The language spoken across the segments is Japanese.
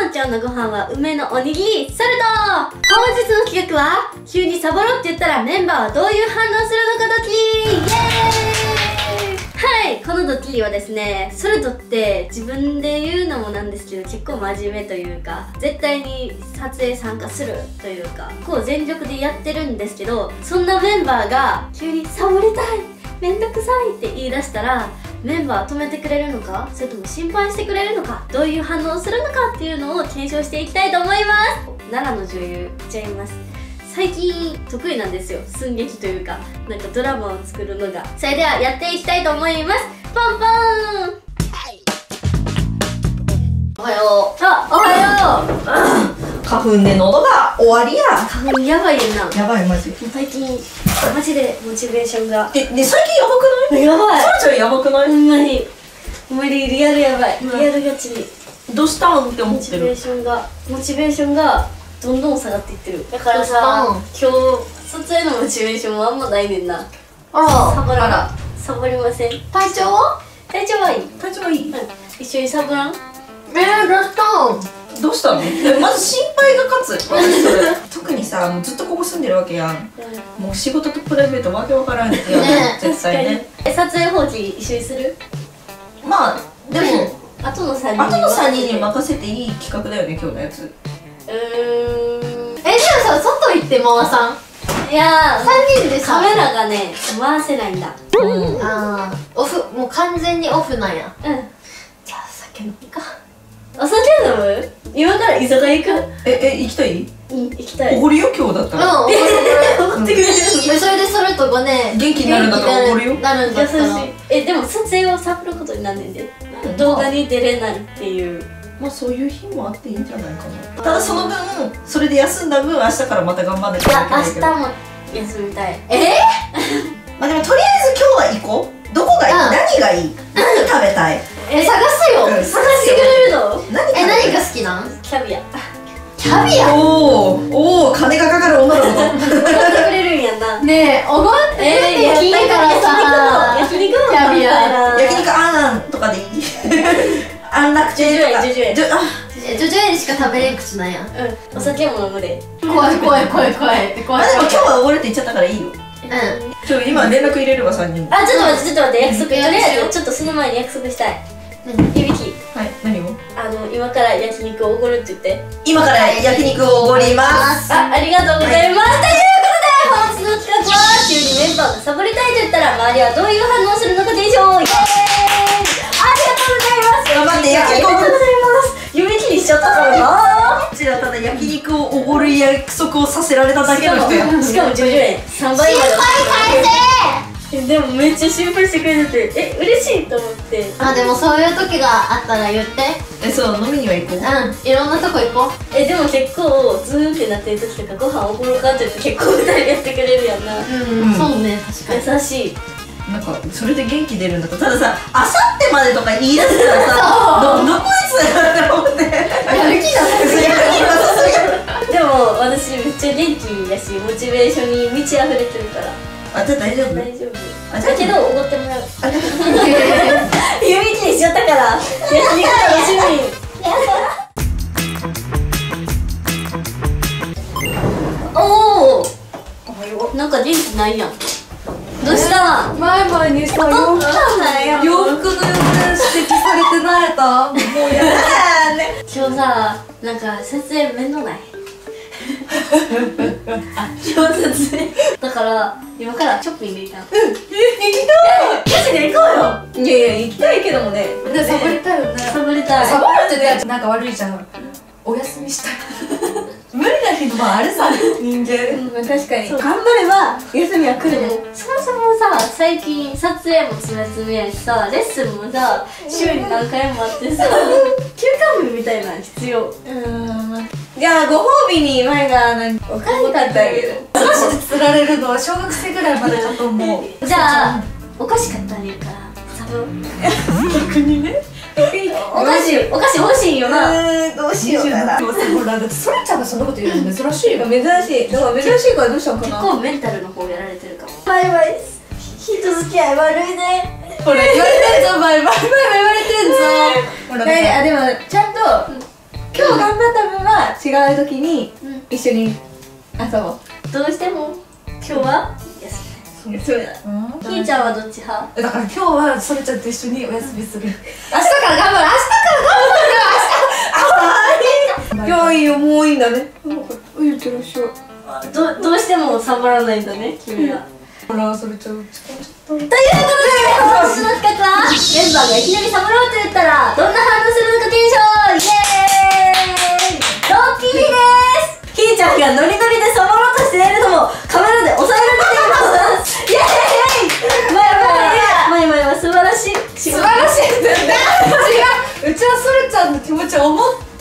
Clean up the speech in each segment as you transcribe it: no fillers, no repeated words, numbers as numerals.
んちゃんのご飯は梅のおにぎりソルト。本日の企画は急にサボろうって言ったらメンバーはどういう反応するのかドッキリ。イエーイ。はい、このドッキリはですね、ソルトって自分で言うのもなんですけど結構真面目というか絶対に撮影参加するというかこう全力でやってるんですけど、そんなメンバーが急にサボりたい、めんどくさいって言い出したらメンバー止めてくれるのか、それとも心配してくれるのか、どういう反応をするのかっていうのを検証していきたいと思います。奈良の女優いっちゃいます。最近得意なんですよ、寸劇というかなんかドラマを作るのが。それではやっていきたいと思います。ポンポーン。おはよう。あ、おはよう。 花粉で喉が終わりや。 花粉やばいな。 やばいマジ。 最近マジでモチベーションがね、最近やばくない？ やばい。 それちゃんやばくない？ ほんまにリアルやばい。リアルガチにどうしたんって思モってる。 チベーションがどんどん下がっていってる。だからさ、今日撮影のモチベーションもあんまないねんな。サボりません。体調はいい。 体調はいい。 一緒にサボらん？ どうしたの？まず心配が勝つ。私それ。特にさ、もうずっとここ住んでるわけやん。もう仕事とプライベートわけわからんやん。絶対ね。 撮影放棄一緒にする？ まあでもあとの3 人に任せていい企画だよね、今日のやつ。 でもさ、外行って回さん？ いやー、 3人でさ、 カメラがね回せないんだ。 ああ、オフ、もう完全にオフなんや。 じゃあ酒飲むか。お酒飲む？今から居酒屋行く？ 行きたい？ 行きたい。 おごるよ今日だったら。 おごってくれる？ それでそれとこね、 元気になるんだったらおごるよ。 なるんだったら。 優しい。でも撮影をサボることになんねんで。動画に出れないっていう。 まあそういう日もあっていいんじゃないかな。ただその分、それで休んだ分、明日からまた頑張んなきゃいけないけど。 明日も休みたい。 まあでもとりあえず今日は行こう。どこがいい？何がいい？何食べたい？ 探すよ。 探してくれるの？ 何が好きなん？ キャビア。 キャビア？ おお、金がかかる女だぞ。 おごってくれるんやな。 ねえ、おごって聞いたからさ、 焼肉もキャビア。 焼肉あんとかでいい？安楽亭とか。 ジュジュ園。 ジョジョ園しか食べれん口なんや。 お酒も飲むで。 怖い。 まあでも今日はおごるって言っちゃったからいいよ。今連絡入れるわ3人。 ちょっと待って、約束。とりあえずちょっとその前に約束したい。いびき。 はい、何を？ 今から焼肉をおごるって言って。 今から焼肉をおごります。 ありがとうございます。ということで本日の企画は急にメンバーがサボりたいと言ったら周りはどういう反応するのかでしょう。イエーイ。ありがとうございます。 頑張って焼肉を。 ありがとうございます。指切りしちゃったからな。 うちらただ焼肉をおごる約束をさせられただけの人や。 しかもジョジョ園3倍まで。でもめっちゃ心配してくれてて、嬉しいと思って。 でもそういう時があったら言って。 そう、飲みには行こう。 いろんなとこ行こう。 でも結構ズーンってなってる時とかご飯おごろうかって言って結構2人でやってくれるやんな。 そうね、確かに。 優しい。 なんかそれで元気出るんだったら、たださ、あさってまでとか言い出したらさ、どこいつだって思ってやる気だね。 でも私めっちゃ元気やしモチベーションに満ち溢れてるから。 じゃあ大丈夫？ 大丈夫。だけどおごってもらう。指切りしちゃったから焼肉楽しみ。おお、なんか元気ないやん。どうしたん？ 前にさ、洋服の洋服指摘されてない？もうやだね。 今日さ、なんか撮影面倒ない？今日撮影だから今からショッピング行かん？ 行きたい。 マジで行こうよ。 いや行きたいけどもね。 サボりたいよね。 サボりたい。 サボるってね、なんか悪いじゃん。お休みしたい。無理な日もあるさ、人間。 確かに頑張れば休みは来るね。そもそもさ、最近撮影も詰め詰めやしさ、レッスンもさ週に何回もあってさ、休館日みたいなの必要。 じゃあご褒美に前がお金買ってあげる。少しで釣られるのは小学生ぐらいまでかと思う。 じゃあお菓子買ってあげるからサボろう。 逆にね。 お菓子欲しいよな。 どうしようかな。ほら、だってそらちゃんがそんなこと言うの珍しいよ。珍しい。だから珍しいからどうしたのかな。 結構メンタルの方やられてるかも。バイバイ。人付き合い悪いね。 ほら言われてんぞ、バイバイ言われてんぞ。ほらね、でもちゃんと今日頑頑張った分は違う時に一緒に遊ぼう。 どうしても今日はそうだ。 ひーちゃんはどっち派？ だから今日はそれちゃんと一緒にお休みする。 明日から頑張る。明日いよ、もういいんだね。言ってらっしゃい。 どうしてもサボらないんだね君は。 ほら、それちゃんということで本日の企画はメンバーがいきなりサボろうと言ったらどんな反応するのか検証。イエーイドッキリです。ひーちゃんがノリノリでサボろうとしているのもカメラで収められていますイエーイまい素晴らしい素晴らしいんだよね。違う、うちはそれちゃんの気持ちを思って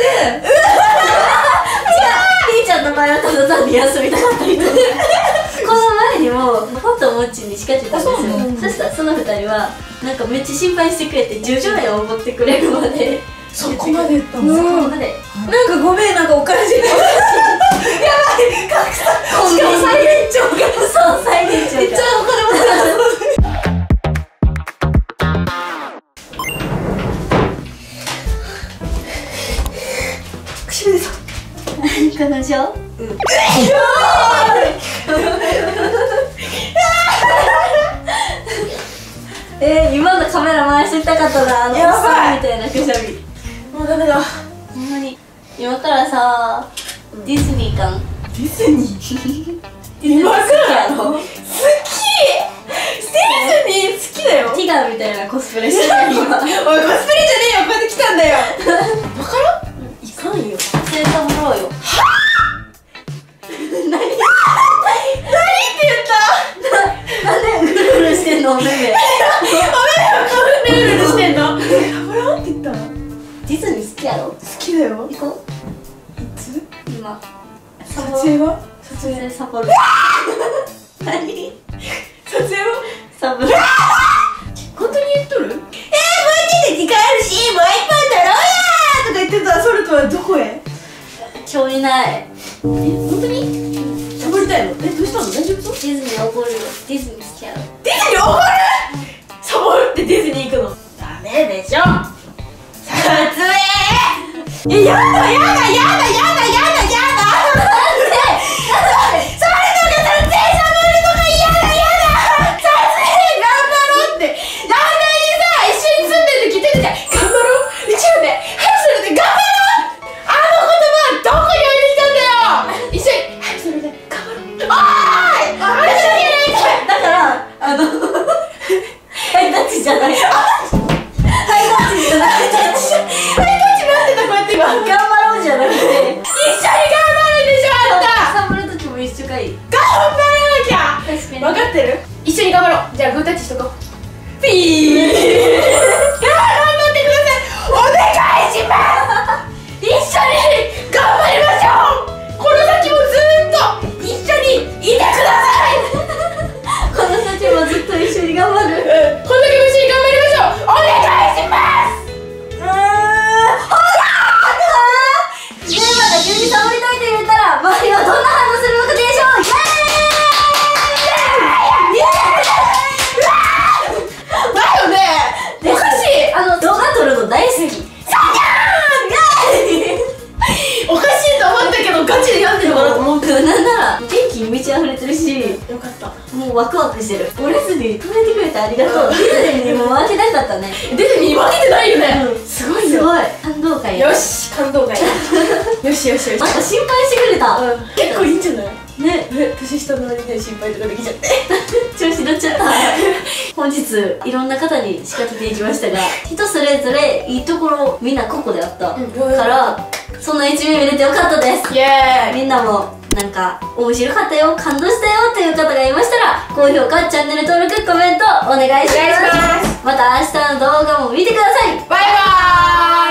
ひーちゃんの場合はただ単に休みたかった人この前にもポッともっちに仕掛けたんですよ。そしたらその2人はなんかめっちゃ心配してくれて10兆円をおごってくれるまでそこまで言ったの。 そこまでなんかごめん、なんかおかしい。やばい、格差。しかも最年長が。 そう最年長めっちゃお金持ってた。口でさ。 花粉症？今のカメラ回してみたかったな、 やばいおっさんみたいなくしゃみ。 もうダメだ。 ほんまに今からさ、ディズニーかん。 ディズニー今から好好き。スティーズニー好きだよ。 ティガーみたいなコスプレしてる今。 おい、コスプレじゃねえよ、こうやって来たんだよ。わからん。 いかんよ。センタもろうよ。 何って言った。 なんでうるうるしてんのおめめ。 おめめは顔でうるうるしてんの。やばらんって言ったの。 ディズニー好きやろ？ 好きだよ。 行こう。 いつ？ 今。 撮影は？撮撮影。 影サボる。何？ 撮影は？ サボる。 本当に言っとる？もうちょっと時間あるし、もう一本撮ろうやとか言ってたソルトはどこへ？ 今日いない。 本当に？サボりたいの？どうしたの？大丈夫そう？ ディズニー怒るよ。ディズニー好きやろ。 ディズニー怒る？サボるってディズニー行くの？ダメでしょ。撮影。やじゃない。 頑張ろうじゃなくて、 一緒に頑張るでしょ、あんた。 サボる時も一緒がいい。 頑張らなきゃ。 確かに。 分かってる？一緒に頑張ろう。じゃあグータッチしとこう。ピー。頑張ってください。お願いします。一緒に頑張りましょう。この先もずーっと一緒にいてください。 この先もずっと一緒に頑張る。 この先も一緒に頑張りましょう。お願いします。 メンバーが急にサボりたいと言ったら周りはどんな反応するのか検証。 だよね。おかしい。 動画撮るの大好き。 おかしいと思ったけどガチでやってるのかなと思う。 なんなら元気に満ち溢れてるし、 よかった。 もうワクワクしてる。おレスに止めてくれてありがとう。ディズニーにも負けなかったね。 ディズニー負けてないよね。すごいよ。 すごい感動会や。 よし、感動会。よしよしよし。 なんか心配してくれた。 結構いいんじゃない？ ね、 年下の割にね、心配とかできちゃって。 調子乗っちゃった。本日いろんな方に仕掛けていきましたが、人それぞれいいところみんな個々であったからその一面見れてよかったです。 イエーイ。 みんなもなんか面白かったよ、感動したよという方がいましたら高評価、チャンネル登録、コメントお願いします。また明日の動画も見てください。 バイバーイ。